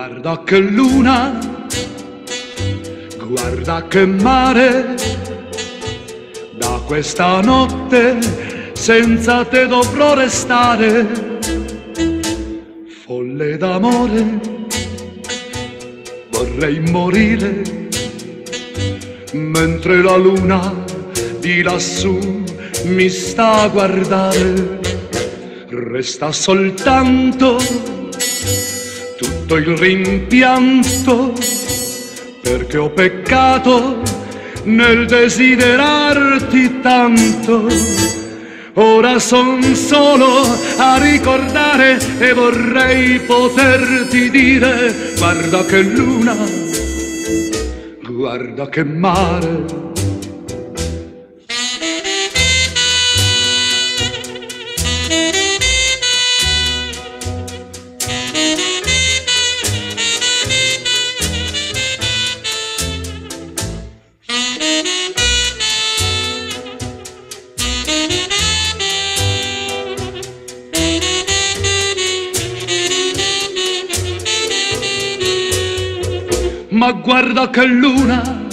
Guarda che luna, guarda che mare, da questa notte senza te dovrò restare. Folle d'amore, vorrei morire, mentre la luna di lassù mi sta a guardare. Resta soltanto tutto il rimpianto, perché ho peccato nel desiderarti tanto. Ora son solo a ricordare e vorrei poterti dire: guarda che luna, guarda che mare. Ma guarda che luna,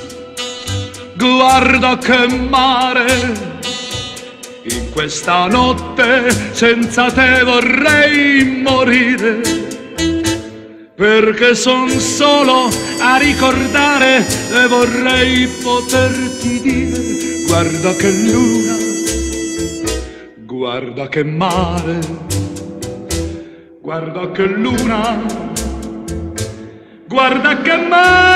guarda che mare, in questa notte senza te vorrei morire, perché son solo a ricordare e vorrei poterti dire: guarda che luna, guarda che mare, guarda che luna, guarda che mare.